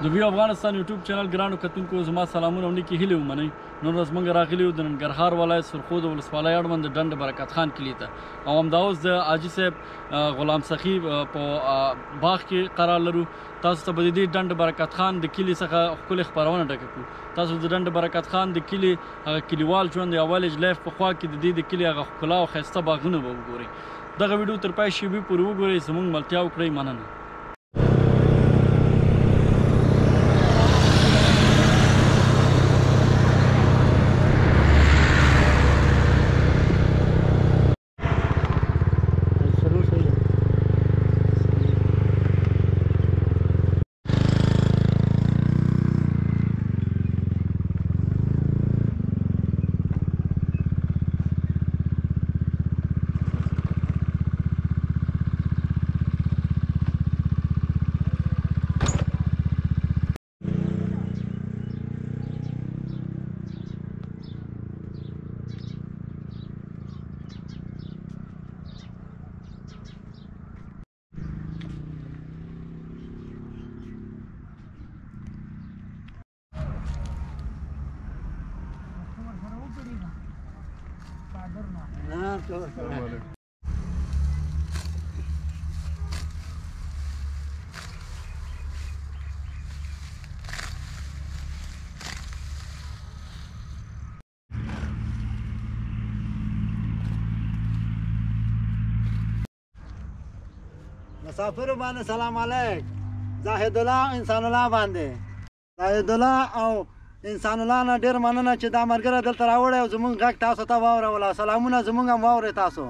د ویو افغانستان یوټیوب چینل ګرانو کتونکو زما سلامونه او نیکې هیلې ومنئ. نن ورځ موږ راغلي یو د ننګرهار ولایت سرخود ولسوالۍ اړوند د ډنډ برکت خان کلي ته، او همدا اوس د حاجي صاحب غلام سخي په باغ کې قرار لرو. تاسو ته به د دې ډنډ برکت خان د کلي څخه ښکلې خپرونه ډکه کړو. تاسو د ډنډ برکت خان د کلي هغه کلیوال ژوند یا ویلیج لایف په خوا کې د دې د کلي هغه ښکلا او ښایسته باغونه به وګورئ. دغه ویډیو تر پای شیبې پورې وګورئ، زموږ ملتیا وکړئ. مننه. مسافر باندې سلام علیک. زاهد الله انسان الله باندې زاهد الله او انسان الله نه ډېر مننه چې دا ملګری دلته راوړی او زمونږ غږ تاسو ته واوروله. سلامونه زمونږ هم واورئ تاسو.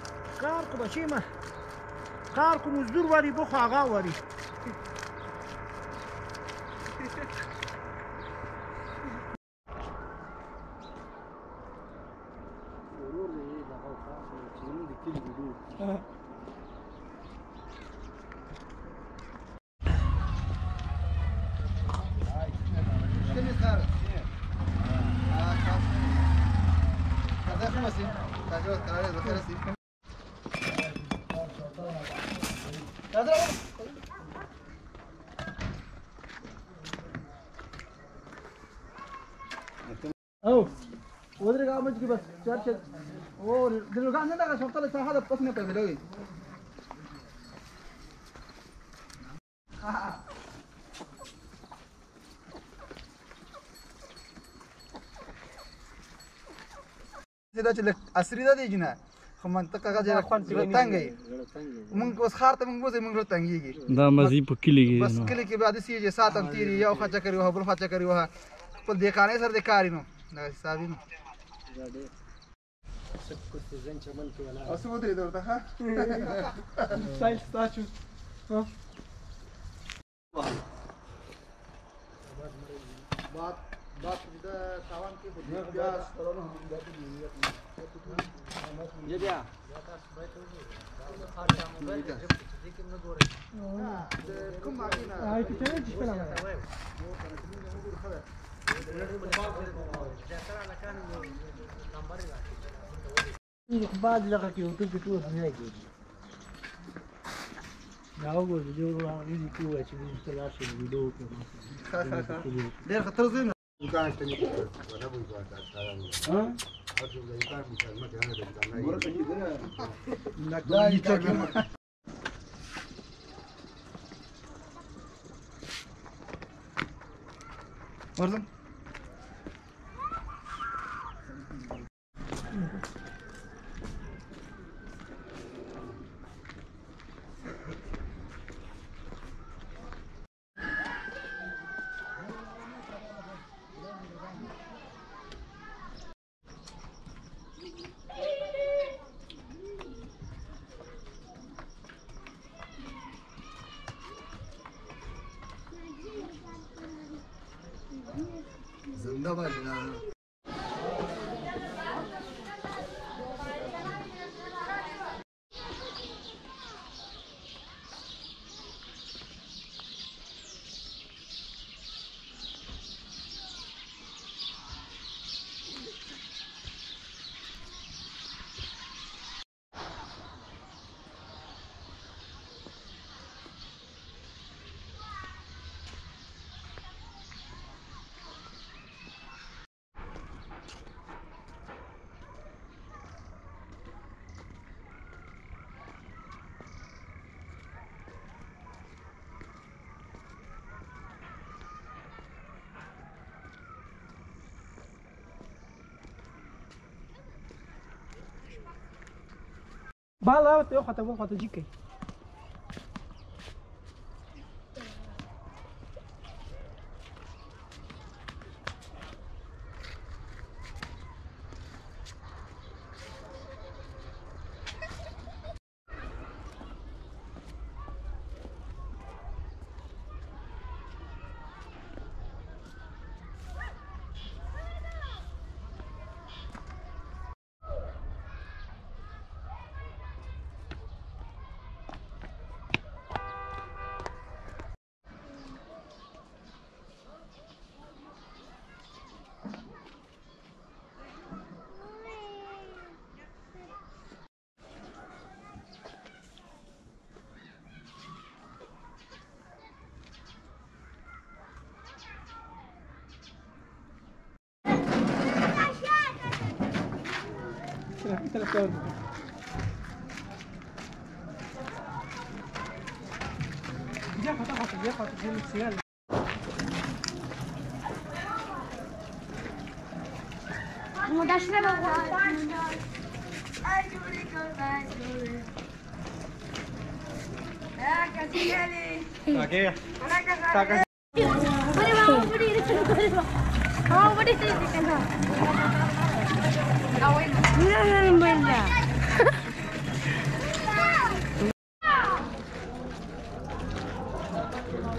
کار کو بچی ما کار کو مزدور واری بخو آقا واری أو ودري قام مجدي بس شارك أو دلوقتي عندنا شفت لك هذا بس نبي ملوي إذا جلك أسري ذا ديجنا خمان تكاكا جلك رتانجي من بس خارط من بس من رتانجي دا مزي بكيلي بس كل की बात इसी जे सात अंतीरी या खर्चा करियो हा बुल खर्चा करियो हा पर देखाने सर देखारी नो ना साबी नो सब कुछ जन चमन के वाला असुबुद्री दरता हा स्टाइल स्टैचू हां बात इधर सावन के बुद्धिया ये क्या بعد لغة يوتيوب بتوه هناك يعوض الفيديو يجي كويس يجي تلاش الفيديو دير خطر زين दुकान से निकल वाला कोई बात हां और जो दुकान में ध्यान दे दुकान मोर कहीं दे ना ये चेक वर्जन जिंदाबाद bala eu khata jikai telefon. Dia kata dia sial. Mudah sekali.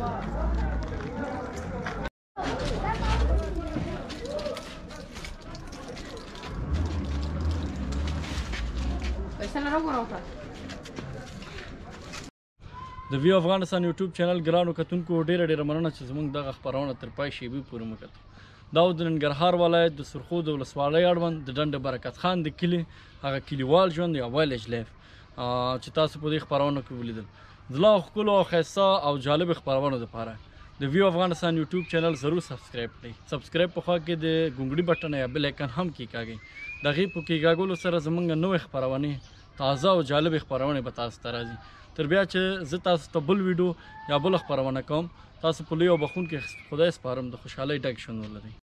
د ویو افغانستان یوټیوب چینل ګرانو کتونکو ډیره مننه چې زموږ دغه خپرونه تر پای شیبې پورې مو کتل. دا د ننګرهار ولایت د سرخود ولسوالۍ اړوند د ډنډ برکت خان د کلي هغه کلیوال ژوند یا ویلیج لایف چې تاسو په دې خپرونه کې ولیدل. د لا ښکلو او ښایسته او جالب خپرونو دپاره د ویو افغانستان یوټیوب چینل ضرور سبسکرایب کړئ. سبسکرایب په خوا کې د ګونګړي بټن یا بل ایکن هم کېکاږئ. د هغې په کېکاږلو سره زموږ نوې خپرونې تازه او جالبې خپرونې به تاسو ته راځي. تر بیا چې زه تاسو ته بل ویډیو یا بل خپرونه کوم، تاسو په لوی او بخښونکي خدای سپارم د خوشحالۍ ډک ژوند ولرئ.